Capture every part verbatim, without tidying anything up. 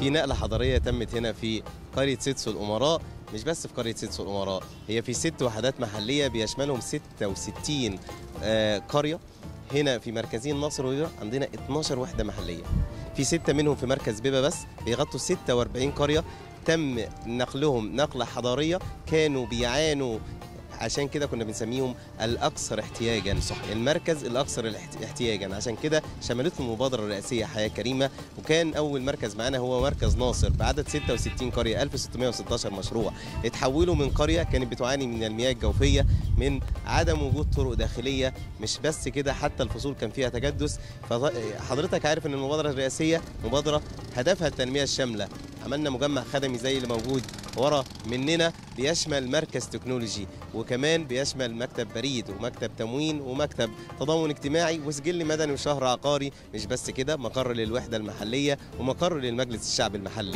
في نقلة حضارية تمت هنا في قرية سيدسو الأمراء، مش بس في قرية سيدسو الأمراء، هي في ست وحدات محلية بيشملهم ستة وستين آه قرية. هنا في مركزين ناصر وبيبة عندنا اتناشر وحدة محلية، في ستة منهم في مركز بيبة بس بيغطوا ستة وأربعين قرية تم نقلهم نقلة حضارية، كانوا بيعانوا، عشان كده كنا بنسميهم الأكثر احتياجا. صح. المركز الأكثر احتياجا، عشان كده شملته المبادرة الرئاسية حياة كريمة. وكان أول مركز معانا هو مركز ناصر بعدد ستة وستين قرية، ألف وستمائة وستة عشر مشروع اتحولوا من قرية كانت بتعاني من المياه الجوفية، من عدم وجود طرق داخلية. مش بس كده، حتى الفصول كان فيها تجدس. فحضرتك عارف ان المبادرة الرئاسية مبادرة هدفها التنمية الشاملة. عملنا مجمع خدمي زي اللي موجود ورا مننا، بيشمل مركز تكنولوجي، وكمان بيشمل مكتب بريد ومكتب تموين ومكتب تضامن اجتماعي وسجل مدني وشهر عقاري. مش بس كده، مقر للوحدة المحلية ومقر للمجلس الشعب المحلي.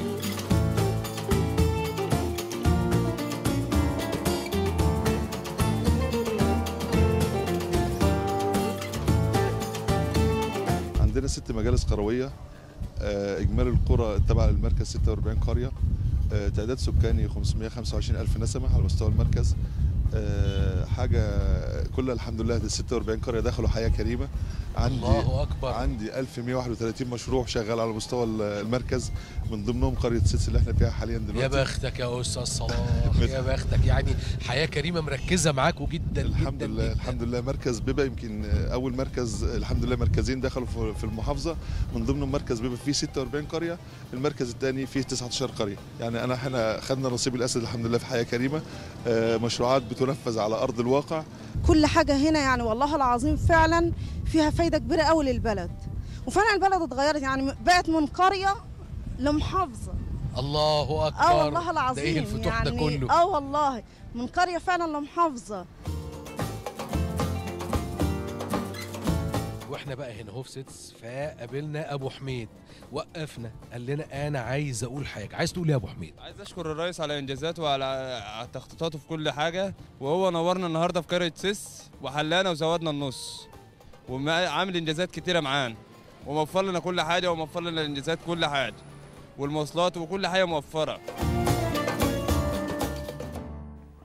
عندنا ست مجالس قروية، إجمالي القرى التابعة للمركز ستة وأربعين قرية، تعداد سكاني خمسمائة وخمسة وعشرين ألف نسمة على مستوى المركز. حاجة كلها الحمد لله، دي ستة وأربعين قرية دخلوا حياة كريمة. عندي الله أكبر. عندي ألف ومائة وواحد وثلاثين مشروع شغال على مستوى المركز، من ضمنهم قرية سيدس اللي احنا فيها حاليا دلوقتي. يا بختك يا أستاذ صلاح، يا بختك. يعني حياة كريمة مركزة معاكوا جدا الحمد جدا لله جدا. الحمد لله. مركز بيبة يمكن أول مركز، الحمد لله مركزين دخلوا في المحافظة، من ضمنهم مركز بيبة فيه ستة وأربعين قرية، المركز الثاني فيه تسعة عشر قرية. يعني أنا احنا خدنا نصيب الأسد الحمد لله في حياة كريمة، مشروعات بتنفذ على أرض الواقع. كل حاجة هنا يعني والله العظيم فعلا فيها فايدة كبيرة قوي للبلد، وفعلا البلد اتغيرت، يعني بقت من قرية لمحافظة. الله أكبر. اه والله العظيم. ده ايه الفتوح يعني ده كله؟ اه والله من قرية فعلا لمحافظة. واحنا بقى هنا هو في سيدس، فقابلنا ابو حميد، وقفنا قال لنا انا عايز اقول حاجه. عايز تقول ايه يا ابو حميد؟ عايز اشكر الرئيس على انجازاته وعلى تخطيطاته في كل حاجه، وهو نورنا النهارده في قريه سيس وحلانا وزودنا النص، وعامل انجازات كتيره معانا، وموفر لنا كل حاجه، وموفر لنا الانجازات كل حاجه، والمواصلات وكل حاجه موفره.